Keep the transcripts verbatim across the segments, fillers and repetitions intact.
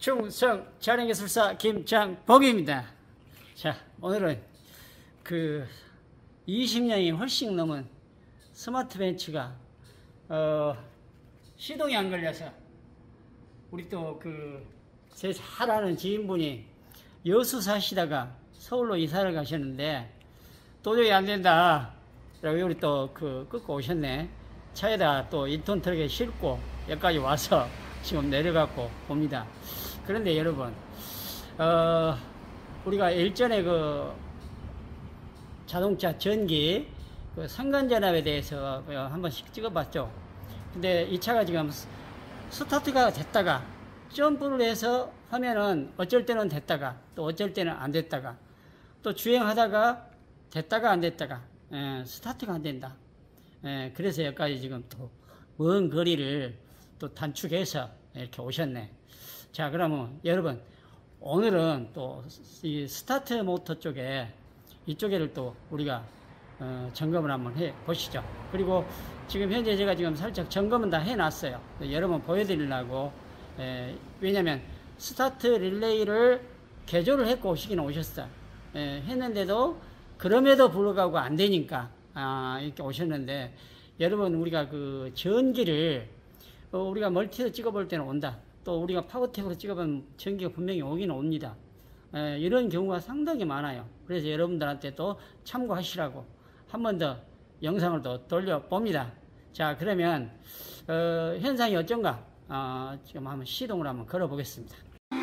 충성 촬영기술사 김장복입니다. 자, 오늘은 그 이십 년이 훨씬 넘은 스마트 벤츠가 어, 시동이 안 걸려서 우리 또 그 제 잘 아는 지인분이 여수 사시다가 서울로 이사를 가셨는데 도저히 안 된다 라고 우리 또 그 끌고 오셨네. 차에다 또 일 톤 트럭에 싣고 여기까지 와서 지금 내려갖고 봅니다. 그런데 여러분, 어, 우리가 일전에 그 자동차 전기 그 상간전압에 대해서 한 번씩 찍어봤죠. 근데 이 차가 지금 스타트가 됐다가 점프를 해서 하면은 어쩔 때는 됐다가 또 어쩔 때는 안 됐다가 또 주행하다가 됐다가 안 됐다가 예, 스타트가 안 된다. 예, 그래서 여기까지 지금 또 먼 거리를 또 단축해서 이렇게 오셨네. 자, 그러면 여러분, 오늘은 또 이 스타트 모터 쪽에 이쪽에를 또 우리가 어, 점검을 한번 해 보시죠. 그리고 지금 현재 제가 지금 살짝 점검은 다 해놨어요. 여러분 보여드리려고. 에, 왜냐면 스타트 릴레이를 개조를 했고 오시기는 오셨어요. 에, 했는데도 그럼에도 불구하고 안 되니까 아, 이렇게 오셨는데, 여러분 우리가 그 전기를 어, 우리가 멀티로 찍어볼 때는 온다. 또 우리가 파워텍으로 찍어보면 전기가 분명히 오긴 옵니다. 에, 이런 경우가 상당히 많아요. 그래서 여러분들한테 또 참고하시라고 한 번 더 영상을 또 돌려봅니다. 자, 그러면 어, 현상이 어쩐가 어, 지금 한번 시동을 한번 걸어 보겠습니다.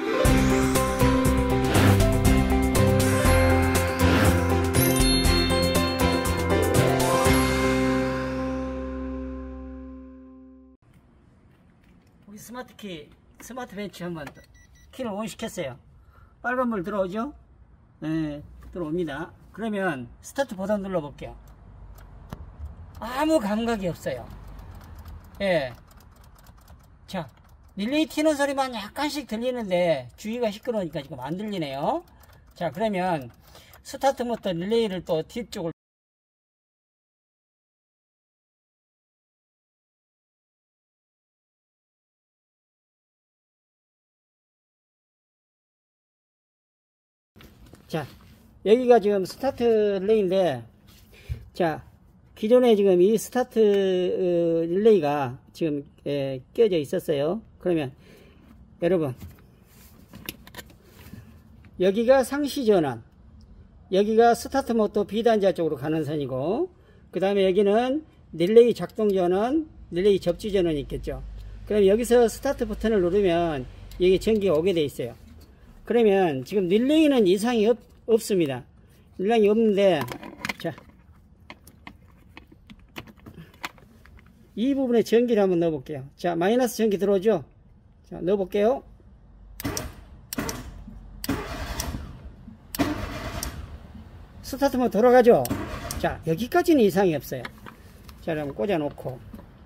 우리 스마트키 스마트 벤치 한번 키를 온 시켰어요. 빨간불 들어오죠? 네, 들어옵니다. 그러면 스타트 버튼 눌러 볼게요. 아무 감각이 없어요. 예. 자, 릴레이 튀는 소리만 약간씩 들리는데 주위가 시끄러우니까 지금 안 들리네요. 자, 그러면 스타트 모터 릴레이를 또 뒤쪽을 자, 여기가 지금 스타트 릴레이인데, 자, 기존에 지금 이 스타트 릴레이가 지금 에, 껴져 있었어요. 그러면 여러분, 여기가 상시 전원, 여기가 스타트 모터 비단자 쪽으로 가는 선이고, 그 다음에 여기는 릴레이 작동 전원, 릴레이 접지 전원이 있겠죠. 그럼 여기서 스타트 버튼을 누르면 여기 전기가 오게 돼 있어요. 그러면 지금 릴레이는 이상이 없, 없습니다. 이상이 없는데, 자, 이 부분에 전기를 한번 넣어 볼게요. 자, 마이너스 전기 들어오죠? 자, 넣어 볼게요. 스타트만 돌아가죠? 자, 여기까지는 이상이 없어요. 자, 그럼 꽂아 놓고,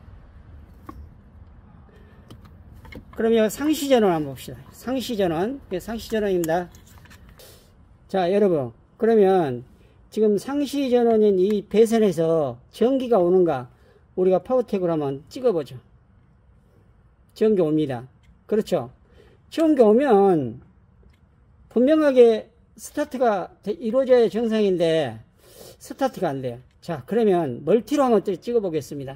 그러면 상시전원 한번 봅시다. 상시전원, 상시전원입니다. 자, 여러분, 그러면 지금 상시전원인 이 배선에서 전기가 오는가 우리가 파워텍으로 한번 찍어보죠. 전기 옵니다. 그렇죠? 전기 오면 분명하게 스타트가 이루어져야 정상인데 스타트가 안 돼요. 자, 그러면 멀티로 한번 찍어 보겠습니다.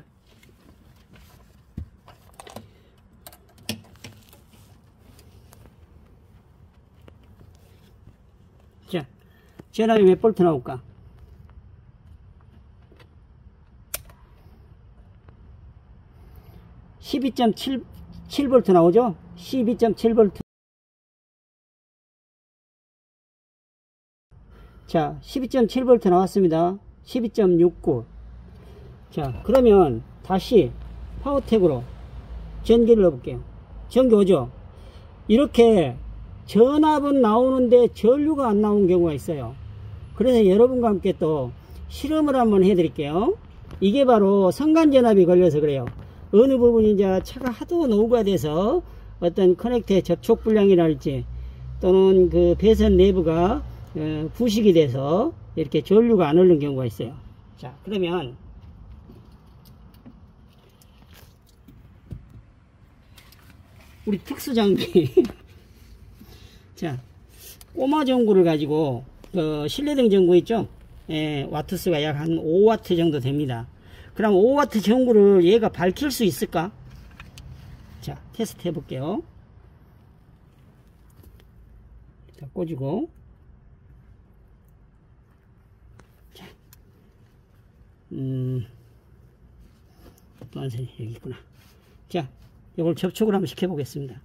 자, 전압이 몇 볼트 나올까? 십이 점 칠 볼트 나오죠? 십이 점 칠 볼트. 자, 십이 점 칠 볼트 나왔습니다. 십이 점 육구. 자, 그러면 다시 파워텍으로 전기를 넣어볼게요. 전기 오죠? 이렇게 전압은 나오는데 전류가 안 나오는 경우가 있어요. 그래서 여러분과 함께 또 실험을 한번 해드릴게요. 이게 바로 상간전압이 걸려서 그래요. 어느 부분이 이제 차가 하도 노후가 돼서 어떤 커넥터의 접촉 불량이랄지 또는 그 배선 내부가 부식이 돼서 이렇게 전류가 안 흐르는 경우가 있어요. 자, 그러면 우리 특수 장비 자, 꼬마 전구를 가지고 그 실내등 전구 있죠? 예, 와트수가 약 한 오 와트 정도 됩니다. 그럼 오 와트 전구를 얘가 밝힐 수 있을까? 자, 테스트 해볼게요. 자, 꽂고. 자, 음, 노란색이 여기 있구나. 자, 이걸 접촉을 한번 시켜보겠습니다.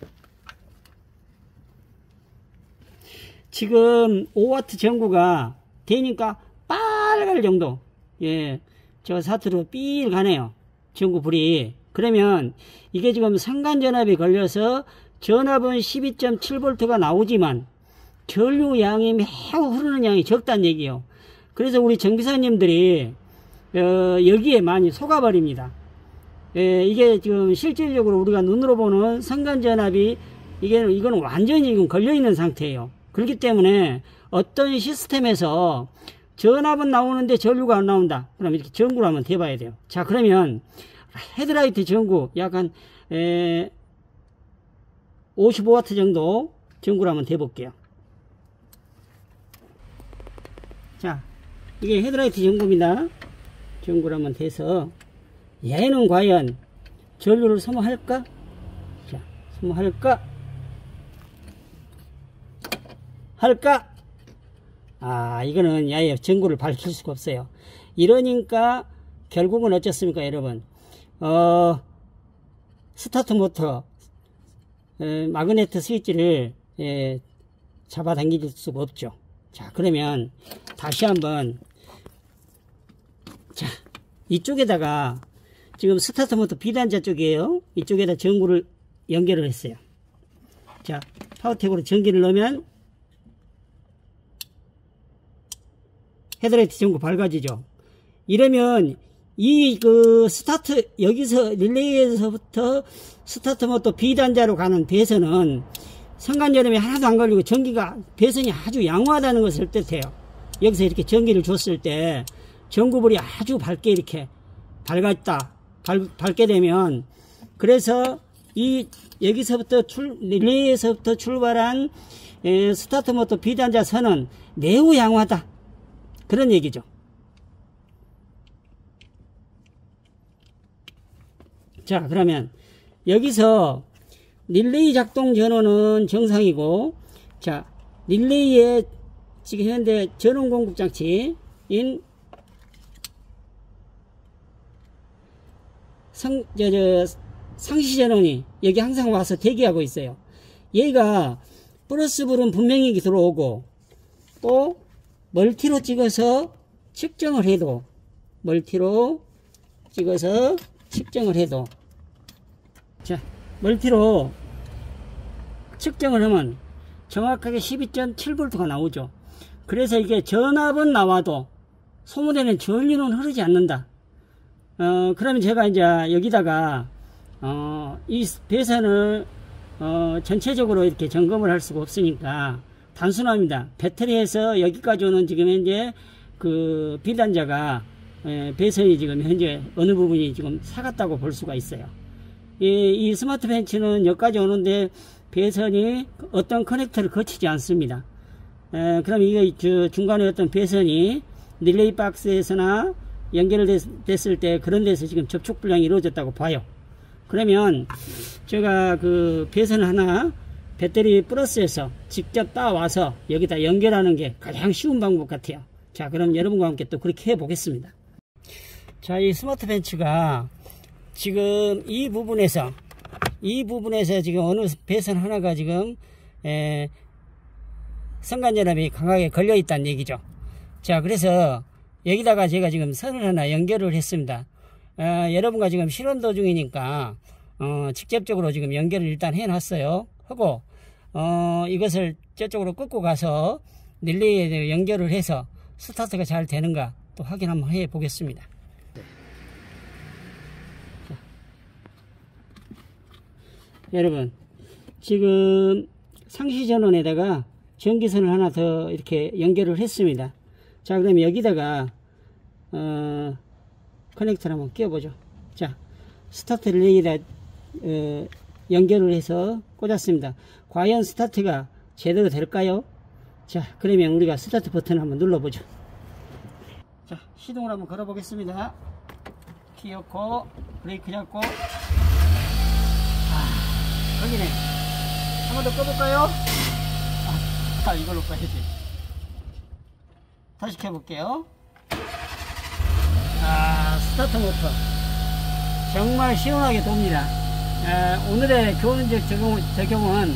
지금 오 와트 전구가 되니까 빨갈 정도, 예, 저 사트로 삘 가네요. 전구 불이. 그러면 이게 지금 상간전압이 걸려서 전압은 십이 점 칠 볼트가 나오지만 전류 양이 매우 흐르는 양이 적다는 얘기예요. 그래서 우리 정비사님들이 어, 여기에 많이 속아버립니다. 예, 이게 지금 실질적으로 우리가 눈으로 보는 상간전압이 이게 이거는 완전히 지금 걸려있는 상태예요. 그렇기 때문에 어떤 시스템에서 전압은 나오는데 전류가 안 나온다. 그럼 이렇게 전구를 한번 대봐야 돼요. 자, 그러면 헤드라이트 전구 약간 에, 오십오 와트 정도 전구를 한번 대볼게요. 자, 이게 헤드라이트 전구입니다. 전구를 한번 대서 얘는 과연 전류를 소모할까? 자, 소모할까? 할까? 아, 이거는 야예 전구를 밝힐 수가 없어요. 이러니까 결국은 어쩌습니까, 여러분? 어, 스타트 모터 에, 마그네트 스위치를 에, 잡아당길 수가 없죠. 자, 그러면 다시 한번, 자, 이쪽에다가 지금 스타트 모터 비단자 쪽이에요. 이쪽에다 전구를 연결을 했어요. 자, 파워택으로 전기를 넣으면 헤드라이트 전구 밝아지죠. 이러면 이 그 스타트, 여기서 릴레이에서부터 스타트 모터 비단자로 가는 배선은 상간전압이 하나도 안 걸리고 전기가, 배선이 아주 양호하다는 것을 뜻해요. 여기서 이렇게 전기를 줬을 때 전구불이 아주 밝게 이렇게 밝았다, 밝, 밝게 되면, 그래서 이 여기서부터 출, 릴레이에서부터 출발한 에, 스타트 모터 비단자 선은 매우 양호하다, 그런 얘기죠. 자, 그러면 여기서 릴레이 작동 전원은 정상이고, 자, 릴레이의 지금 현재 전원 공급 장치인 상, 저, 저, 상시 전원이 여기 항상 와서 대기하고 있어요. 얘가 플러스 불은 분명히 들어오고, 또 멀티로 찍어서 측정을 해도, 멀티로 찍어서 측정을 해도, 자, 멀티로 측정을 하면 정확하게 십이 점 칠 볼트가 나오죠. 그래서 이게 전압은 나와도 소모되는 전류는 흐르지 않는다. 어, 그러면 제가 이제 여기다가 어, 이 배선을 어, 전체적으로 이렇게 점검을 할 수가 없으니까 단순합니다. 배터리에서 여기까지 오는 지금 현재 그 비단자가 에, 배선이 지금 현재 어느 부분이 지금 사갔다고 볼 수가 있어요. 이, 이 스마트 벤치는 여기까지 오는데 배선이 어떤 커넥터를 거치지 않습니다. 에, 그럼 이게 저 중간에 어떤 배선이 릴레이 박스에서나 연결됐을 때 그런 데서 지금 접촉 불량이 이루어졌다고 봐요. 그러면 제가 그 배선 하나 배터리 플러스에서 직접 따와서 여기다 연결하는 게 가장 쉬운 방법 같아요. 자, 그럼 여러분과 함께 또 그렇게 해 보겠습니다. 자, 이 스마트 벤치가 지금 이 부분에서 이 부분에서 지금 어느 배선 하나가 지금 에, 상간전압이 강하게 걸려 있다는 얘기죠. 자, 그래서 여기다가 제가 지금 선을 하나 연결을 했습니다. 어, 여러분과 지금 실험 도중이니까 어, 직접적으로 지금 연결을 일단 해놨어요. 하고 어, 이것을 저쪽으로 끌고 가서 릴레이에 연결을 해서 스타트가 잘 되는가 또 확인 한번 해 보겠습니다. 여러분, 지금 상시 전원에다가 전기선을 하나 더 이렇게 연결을 했습니다. 자, 그럼 여기다가 어, 커넥터를 한번 끼워보죠. 자, 스타트 릴레이에다 어, 연결을 해서 꽂았습니다. 과연 스타트가 제대로 될까요? 자, 그러면 우리가 스타트 버튼을 한번 눌러보죠. 자, 시동을 한번 걸어 보겠습니다. 키 넣고 브레이크 잡고, 아, 거기네. 한 번 더 꺼볼까요? 아, 아, 이걸로 꺼야지. 다시 켜볼게요. 아, 스타트 모터 정말 시원하게 돕니다. 아, 오늘의 교훈적 적용, 적용은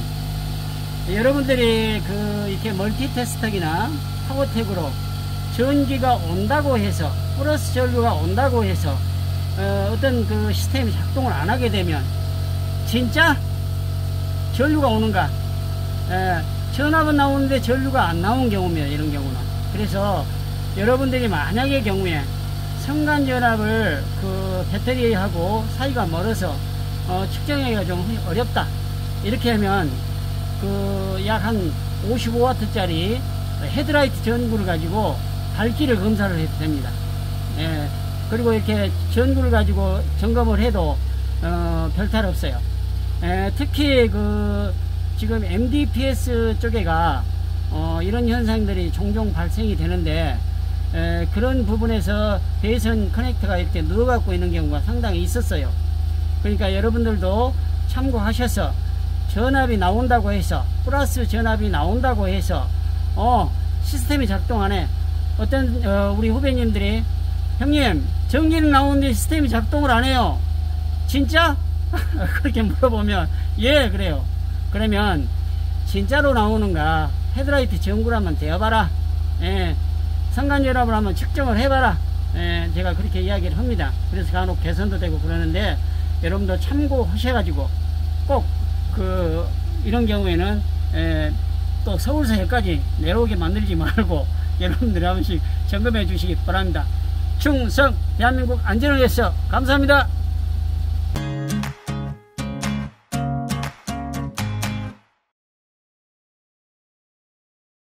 여러분들이 그 이렇게 멀티테스터기나 파워텍으로 전기가 온다고 해서, 플러스 전류가 온다고 해서 어, 어떤 그 시스템이 작동을 안 하게 되면 진짜 전류가 오는가? 에, 전압은 나오는데 전류가 안 나온 경우입니다. 이런 경우는. 그래서 여러분들이 만약의 경우에 성간전압을 그 배터리하고 사이가 멀어서 어, 측정하기가 좀 어렵다, 이렇게 하면 그 약 한 오십오 와트짜리 헤드라이트 전구를 가지고 밝기를 검사를 해도 됩니다. 예, 그리고 이렇게 전구를 가지고 점검을 해도 어, 별탈 없어요. 예, 특히 그 지금 엠디피에스 쪽에가 어, 이런 현상들이 종종 발생이 되는데, 에, 그런 부분에서 배선 커넥터가 이렇게 누워 갖고 있는 경우가 상당히 있었어요. 그러니까 여러분들도 참고하셔서 전압이 나온다고 해서, 플러스 전압이 나온다고 해서 어 시스템이 작동하네. 어떤 어, 우리 후배님들이 형님 전기는 나오는데 시스템이 작동을 안 해요, 진짜? 그렇게 물어보면 예 그래요. 그러면 진짜로 나오는가 헤드라이트 전구를 한번 대어봐라. 예, 성간전압을 한번 측정을 해봐라. 예, 제가 그렇게 이야기를 합니다. 그래서 간혹 개선도 되고 그러는데, 여러분도 참고하셔가지고 꼭 그 이런 경우에는 예, 또 서울서까지 내려오게 만들지 말고 여러분들이 한 번씩 점검해 주시기 바랍니다. 충성 대한민국 안전을 위해서 감사합니다.